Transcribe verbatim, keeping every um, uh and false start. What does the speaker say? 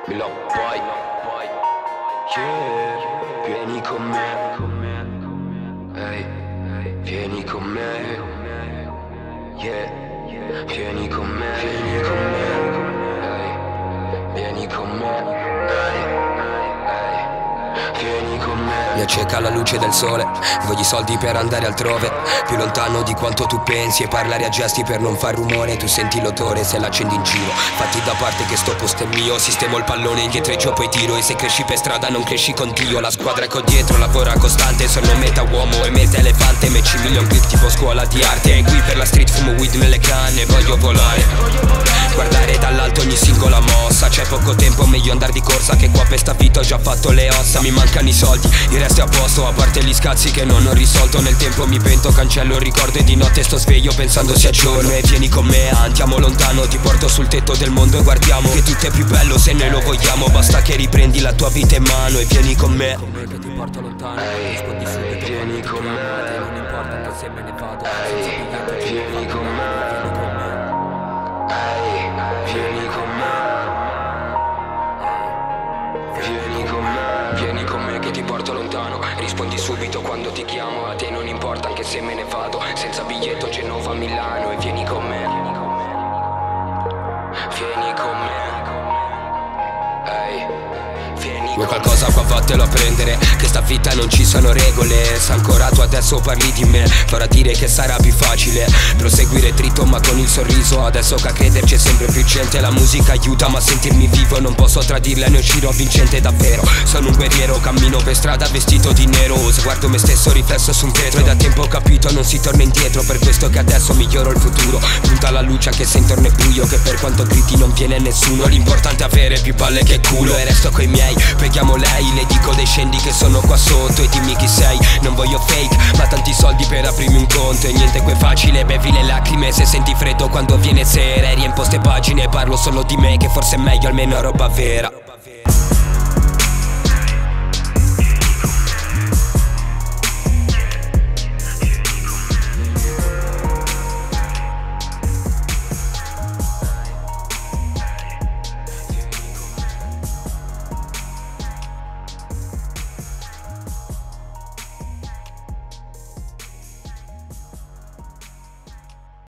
Me lo puoi, yeah. Vieni con me, hey. Vieni con me, yeah. Vieni con me, vieni con me, hey. Vieni con me, hey. Hey. Vieni con me. Mi acceca la luce del sole, voglio i soldi per andare altrove, più lontano di quanto tu pensi, e parlare a gesti per non far rumore. Tu senti l'odore se l'accendi in giro, fatti da parte che sto posto è mio. Sistemo il pallone, indietreggio poi tiro, e se cresci per strada non cresci con Dio. La squadra ecco dietro, lavora costante, sono metà uomo e metà elefante. Meci million clip tipo scuola di arte, e qui per la street fumo weed nelle canne. Voglio volare, guardare dall'alto ogni singola mossa. C'è poco tempo, meglio andare di corsa, che qua per sta vita ho già fatto le ossa. Mi mancano i soldi, il resto è a posto, a parte gli scazzi che non ho risolto. Nel tempo mi pento, cancello il ricordo, e di notte sto sveglio pensando sia giorno. E vieni con me, andiamo lontano, ti porto sul tetto del mondo e guardiamo che tutto è più bello se noi lo vogliamo. Basta che riprendi la tua vita in mano e vieni con me, che ti porto lontano, rispondi subito. Vieni con me, non importa anche se me ne vado, vieni con me, vieni con me, vieni con me, vieni con me che ti porto lontano, rispondi subito quando ti chiamo. A te non importa anche se me ne vado, senza biglietto Genova Milano. E vieni con me, vieni con me, hey. Vuoi qualcosa qua vattelo a prendere, che sta vita non ci sono regole. Se ancora tu adesso parli di me, farà dire che sarà più facile proseguire dritto ma con il sorriso. Adesso che a crederci è sempre più gente. La musica aiuta ma a sentirmi vivo non posso tradirla, ne uscirò vincente davvero. Sono un guerriero, cammino per strada vestito di nero. Se guardo me stesso riflesso su un vetro, e da tempo ho capito non si torna indietro. Per questo che adesso miglioro il futuro, punta la luce anche se intorno è buio, che per quanto gridi non viene nessuno. L'importante è avere più palle che culo, e resto coi miei. Preghiamo lei, le dico dei scendi che sono qua sotto, e dimmi chi sei. Non voglio fake, ma tanti soldi per aprirmi un conto. E niente qui è facile, bevi le lacrime se senti freddo quando viene sera. E riempo ste pagine, parlo solo di me, che forse è meglio almeno roba vera.